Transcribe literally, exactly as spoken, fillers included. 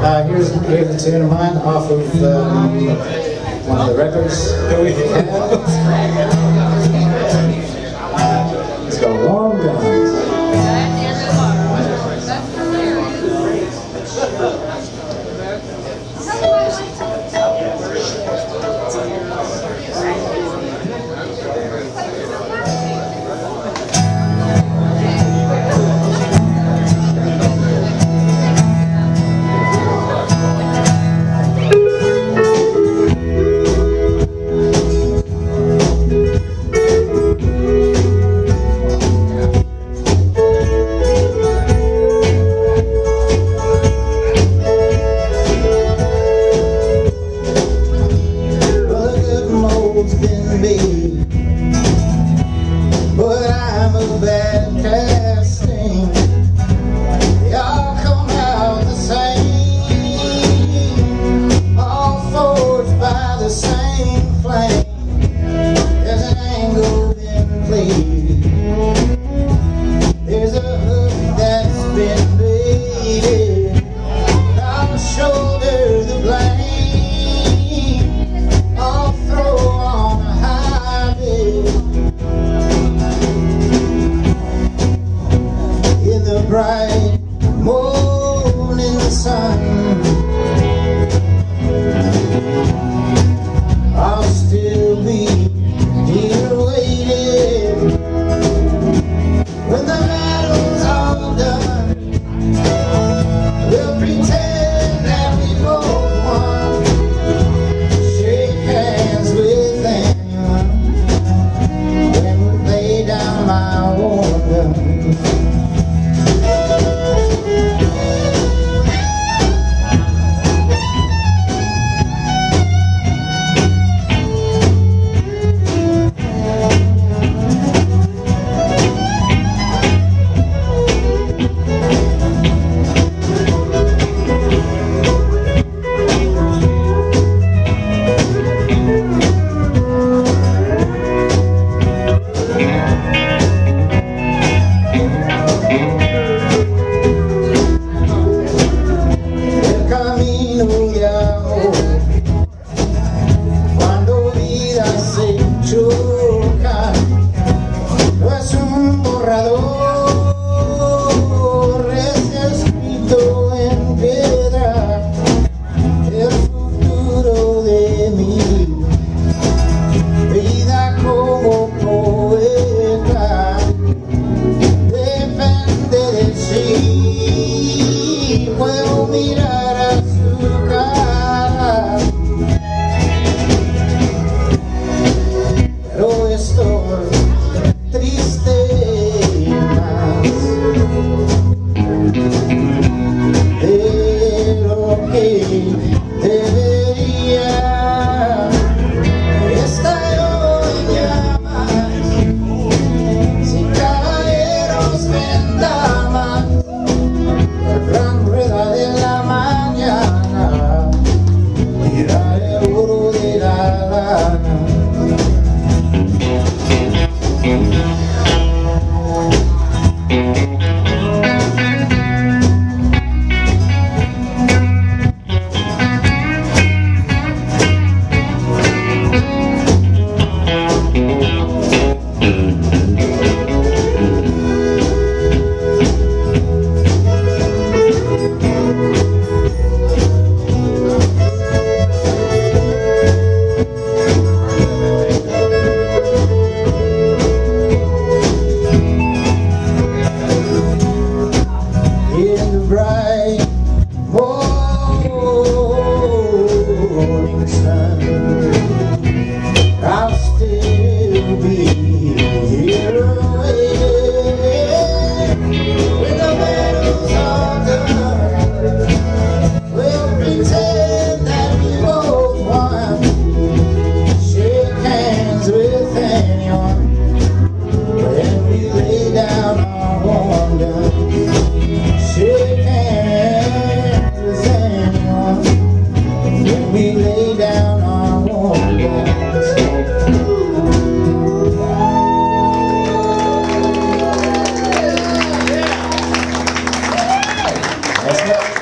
Uh, here's, here's a tune of mine off of um, one of the records that we had. It's called Warm Guns. But I'm a bad casting. They all come out the same, all forged by the same flame. There's an angle been played, there's a hook that's been baited. I'll shoulder the blame, I'll throw on a high bid. Bright morning sun, I'll still be here waiting. When the battle's all done, we'll pretend that we both won. Shake hands with anyone when we lay down my war gun. Cuando vida se choca, no es un borrador, es escrito en piedra el futuro de mi vida como poeta. Depende de si puedo mirar a su cara, pero estoy triste más de lo que debería. Esta hoy llamas sin caballeros vendamas, la gran rueda de la mañana mira el oro de la lana. Bright morning sun, I'll still be here waiting. When the battle's all done, we'll pretend that we both won. Shake hands with anyone when we lay down our warm guns. Shake hands with anyone when we lay down our warm guns. That's right.